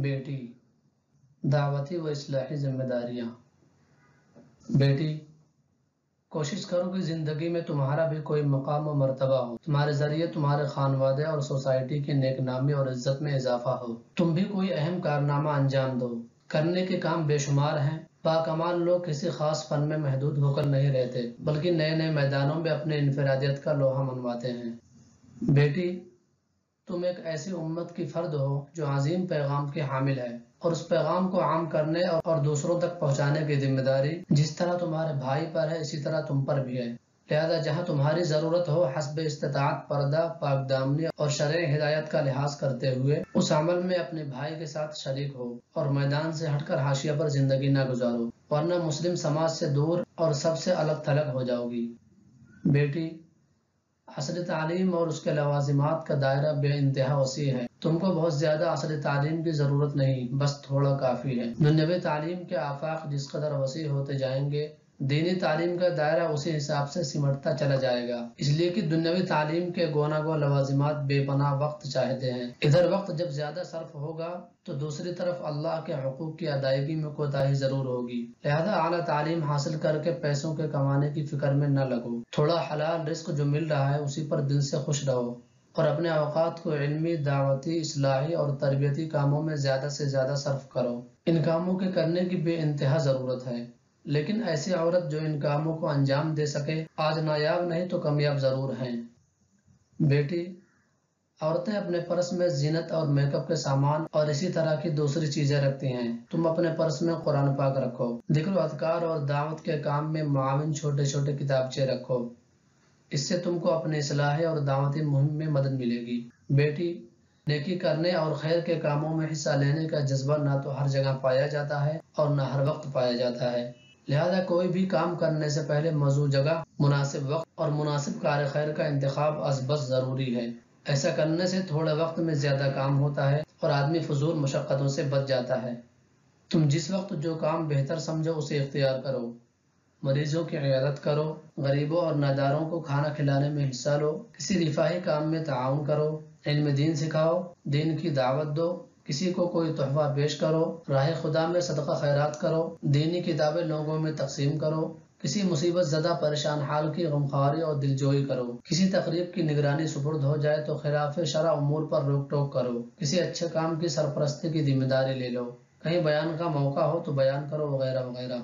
بیٹی، دعوتی و اصلاحی ذمہ داریاں۔ بیٹی، کوشش کرو کہ زندگی میں تمہارا بھی کوئی مقام و مرتبہ ہو، تمہارے ذریعے تمہارے خانوادے اور سوسائٹی کی نیک نامی اور عزت میں اضافہ ہو، تم بھی کوئی اہم کارنامہ انجام دو۔ کرنے کے کام بے شمار ہیں۔ باکمال لوگ کسی خاص فن میں محدود ہو کر نہیں رہتے، بلکہ نئے نئے میدانوں میں اپنے انفرادیت کا لوہا منواتے ہیں۔ بیٹی، تم ایک ایسی امت کی فرد ہو جو عظیم پیغام کی حامل ہے، اور اس پیغام کو عام کرنے اور دوسروں تک پہنچانے کی ذمہ داری جس طرح تمہارے بھائی پر ہے اسی طرح تم پر بھی ہے۔ لہذا جہاں تمہاری ضرورت ہو حسب استطاعت پردہ، پاک دامنی اور شرعی ہدایت کا لحاظ کرتے ہوئے اس عمل میں اپنے بھائی کے ساتھ شریک ہو، اور میدان سے ہٹ کر حاشیہ پر زندگی نہ گزارو، ورنہ مسلم سماج سے دور اور سب سے الگ تھلگ ہو جاؤ گی۔ بیٹی، عصر تعلیم اور اس کے لوازمات کا دائرہ بے انتہا وسیع ہے۔ تم کو بہت زیادہ عصر تعلیم کی ضرورت نہیں، بس تھوڑا کافی ہے۔ دنیاوی تعلیم کے آفاق جس قدر وسیع ہوتے جائیں گے، دینی تعلیم کا دائرہ اسی حساب سے سمٹتا چلا جائے گا، اس لیے کہ دنیاوی تعلیم کے گونا گو لوازمات بے پناہ وقت چاہتے ہیں۔ ادھر وقت جب زیادہ صرف ہوگا تو دوسری طرف اللہ کے حقوق کی ادائیگی میں کوتاہی ضرور ہوگی۔ لہذا اعلیٰ تعلیم حاصل کر کے پیسوں کے کمانے کی فکر میں نہ لگو، تھوڑا حلال رزق جو مل رہا ہے اسی پر دل سے خوش رہو، اور اپنے اوقات کو علمی، دعوتی، اصلاحی اور تربیتی کاموں میں زیادہ سے زیادہ صرف کرو۔ ان کاموں کے کرنے کی بے انتہا ضرورت ہے، لیکن ایسی عورت جو ان کاموں کو انجام دے سکے آج نایاب نہیں تو کامیاب ضرور ہیں۔ بیٹی، عورتیں اپنے پرس میں زینت اور میک اپ کے سامان اور اسی طرح کی دوسری چیزیں رکھتی ہیں، تم اپنے پرس میں قرآن پاک رکھو، ذکر و اذکار اور دعوت کے کام میں معاون چھوٹے چھوٹے کتابچے رکھو، اس سے تم کو اپنے اصلاحی اور دعوتی مہم میں مدد ملے گی۔ بیٹی، نیکی کرنے اور خیر کے کاموں میں حصہ لینے کا جذبہ نہ تو ہر جگہ پایا جاتا ہے اور نہ ہر وقت پایا جاتا ہے، لہذا کوئی بھی کام کرنے سے پہلے موزوں جگہ، مناسب وقت اور مناسب کار خیر کا انتخاب از بس ضروری ہے۔ ایسا کرنے سے تھوڑے وقت میں زیادہ کام ہوتا ہے اور آدمی فضول مشقتوں سے بچ جاتا ہے۔ تم جس وقت جو کام بہتر سمجھو اسے اختیار کرو، مریضوں کی عیادت کرو، غریبوں اور ناداروں کو کھانا کھلانے میں حصہ لو، کسی رفاہی کام میں تعاون کرو، علم دین سکھاؤ، دین کی دعوت دو، کسی کو کوئی تحفہ پیش کرو، راہ خدا میں صدقہ خیرات کرو، دینی کتابیں لوگوں میں تقسیم کرو، کسی مصیبت زدہ پریشان حال کی غمخواری اور دلجوئی کرو، کسی تقریب کی نگرانی سپرد ہو جائے تو خلاف شرع امور پر روک ٹوک کرو، کسی اچھے کام کی سرپرستی کی ذمہ داری لے لو، کہیں بیان کا موقع ہو تو بیان کرو، وغیرہ وغیرہ۔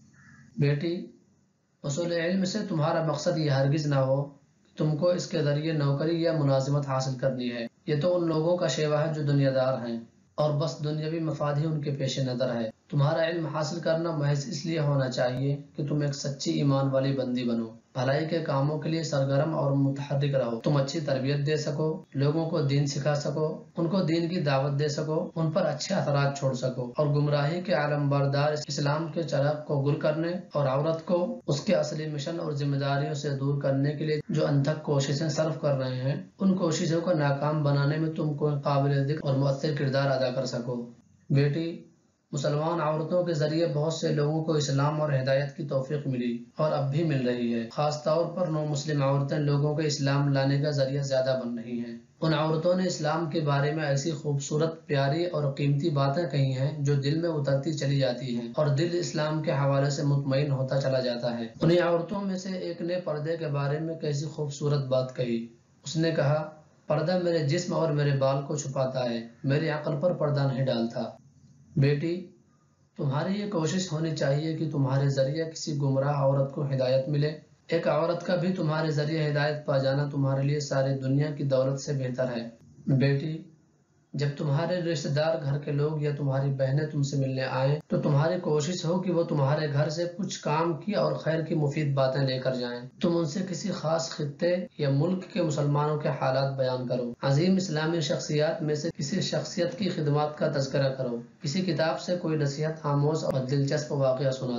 بیٹی، اصول علم سے تمہارا مقصد یہ ہرگز نہ ہو کہ تم کو اس کے ذریعے نوکری یا ملازمت حاصل کرنی ہے، یہ تو ان لوگوں کا شیوا ہے جو دنیا دار ہیں اور بس دنیاوی مفاد ہی ان کے پیش نظر ہے۔ تمہارا علم حاصل کرنا محض اس لیے ہونا چاہیے کہ تم ایک سچی ایمان والی بندی بنو، بھلائی کے کاموں کے لیے سرگرم اور متحرک رہو، تم اچھی تربیت دے سکو، لوگوں کو دین سکھا سکو، ان کو دین کی دعوت دے سکو، ان پر اچھے اثرات چھوڑ سکو، اور گمراہی کے عالم بردار اسلام کے چراغ کو گل کرنے اور عورت کو اس کے اصلی مشن اور ذمہ داریوں سے دور کرنے کے لیے جو انتھک کوششیں صرف کر رہے ہیں، ان کوششوں کو ناکام بنانے میں تم کو قابل ذکر اور مؤثر کردار ادا کر سکو۔ بیٹی، مسلمان عورتوں کے ذریعے بہت سے لوگوں کو اسلام اور ہدایت کی توفیق ملی اور اب بھی مل رہی ہے، خاص طور پر نو مسلم عورتیں لوگوں کے اسلام لانے کا ذریعہ زیادہ بن رہی ہیں۔ ان عورتوں نے اسلام کے بارے میں ایسی خوبصورت، پیاری اور قیمتی باتیں کہی ہیں جو دل میں اترتی چلی جاتی ہیں اور دل اسلام کے حوالے سے مطمئن ہوتا چلا جاتا ہے۔ انہیں عورتوں میں سے ایک نے پردے کے بارے میں کیسی خوبصورت بات کہی۔ اس نے کہا، پردہ میرے جسم اور میرے بال کو چھپاتا ہے، میری عقل پر پردہ نہیں ڈالتا۔ بیٹی، تمہاری یہ کوشش ہونی چاہیے کہ تمہارے ذریعے کسی گمراہ عورت کو ہدایت ملے۔ ایک عورت کا بھی تمہارے ذریعے ہدایت پا جانا تمہارے لیے ساری دنیا کی دولت سے بہتر ہے۔ بیٹی، جب تمہارے رشتہ دار، گھر کے لوگ یا تمہاری بہنیں تم سے ملنے آئیں تو تمہاری کوشش ہو کہ وہ تمہارے گھر سے کچھ کام کی اور خیر کی مفید باتیں لے کر جائیں۔ تم ان سے کسی خاص خطے یا ملک کے مسلمانوں کے حالات بیان کرو، عظیم اسلامی شخصیات میں سے کسی شخصیت کی خدمات کا تذکرہ کرو، کسی کتاب سے کوئی نصیحت آموز اور دلچسپ واقعہ سنا دو،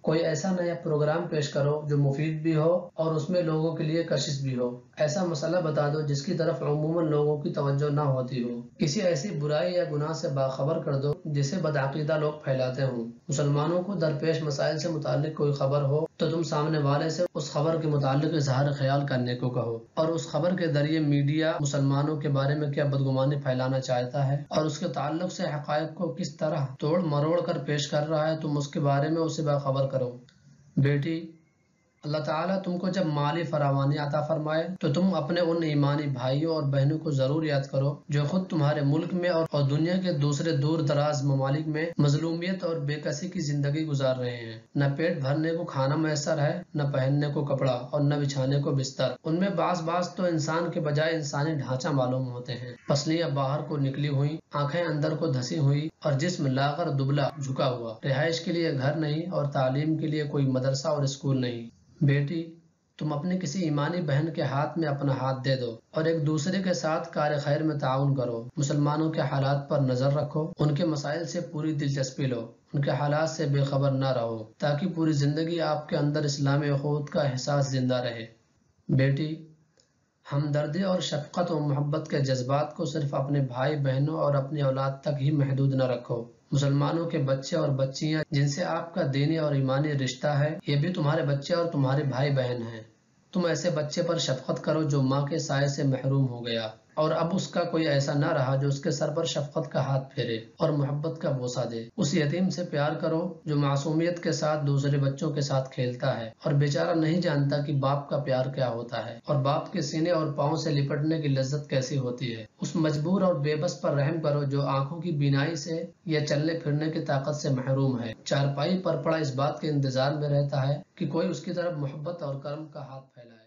کوئی ایسا نیا پروگرام پیش کرو جو مفید بھی ہو اور اس میں لوگوں کے لیے کشش بھی ہو۔ ایسا مسئلہ بتا دو جس کی طرف عموماً لوگوں کی توجہ نہ ہوتی ہو۔ کسی ایسی برائی یا گناہ سے باخبر کر دو جسے بدعقیدہ لوگ پھیلاتے ہوں۔ مسلمانوں کو درپیش مسائل سے متعلق کوئی خبر ہو تو تم سامنے والے سے اس خبر کے متعلق اظہار خیال کرنے کو کہو، اور اس خبر کے ذریعے میڈیا مسلمانوں کے بارے میں کیا بدگمانی پھیلانا چاہتا ہے اور اس کے تعلق سے حقائق کو کس طرح توڑ مروڑ کر پیش کر رہا ہے، تم اس کے بارے میں اسے باخبر کرو۔ بیٹی، اللہ تعالیٰ تم کو جب مالی فراوانی عطا فرمائے تو تم اپنے ان ایمانی بھائیوں اور بہنوں کو ضرور یاد کرو جو خود تمہارے ملک میں اور دنیا کے دوسرے دور دراز ممالک میں مظلومیت اور بے کسی کی زندگی گزار رہے ہیں۔ نہ پیٹ بھرنے کو کھانا میسر ہے، نہ پہننے کو کپڑا اور نہ بچھانے کو بستر۔ ان میں بعض تو انسان کے بجائے انسانی ڈھانچہ معلوم ہوتے ہیں، پسلیاں باہر کو نکلی ہوئی، آنکھیں اندر کو دھسی ہوئی اور جسم لاغر دبلا جھکا ہوا۔ رہائش کے لیے گھر نہیں اور تعلیم کے لیے کوئی مدرسہ اور اسکول نہیں۔ بیٹی، تم اپنی کسی ایمانی بہن کے ہاتھ میں اپنا ہاتھ دے دو اور ایک دوسرے کے ساتھ کار خیر میں تعاون کرو۔ مسلمانوں کے حالات پر نظر رکھو، ان کے مسائل سے پوری دلچسپی لو، ان کے حالات سے بے خبر نہ رہو تاکہ پوری زندگی آپ کے اندر اسلامی اخوت کا احساس زندہ رہے۔ بیٹی، ہمدردی اور شفقت و محبت کے جذبات کو صرف اپنے بھائی بہنوں اور اپنی اولاد تک ہی محدود نہ رکھو۔ مسلمانوں کے بچے اور بچیاں جن سے آپ کا دینی اور ایمانی رشتہ ہے، یہ بھی تمہارے بچے اور تمہارے بھائی بہن ہیں۔ تم ایسے بچے پر شفقت کرو جو ماں کے سائے سے محروم ہو گیا اور اب اس کا کوئی ایسا نہ رہا جو اس کے سر پر شفقت کا ہاتھ پھیرے اور محبت کا بوسہ دے۔ اس یتیم سے پیار کرو جو معصومیت کے ساتھ دوسرے بچوں کے ساتھ کھیلتا ہے اور بیچارہ نہیں جانتا کہ باپ کا پیار کیا ہوتا ہے اور باپ کے سینے اور پاؤں سے لپٹنے کی لذت کیسی ہوتی ہے۔ اس مجبور اور بے بس پر رحم کرو جو آنکھوں کی بینائی سے یا چلنے پھرنے کی طاقت سے محروم ہے، چارپائی پر پڑا اس بات کے انتظار میں رہتا ہے کہ کوئی اس کی طرف محبت اور کرم کا ہاتھ پھیلائے۔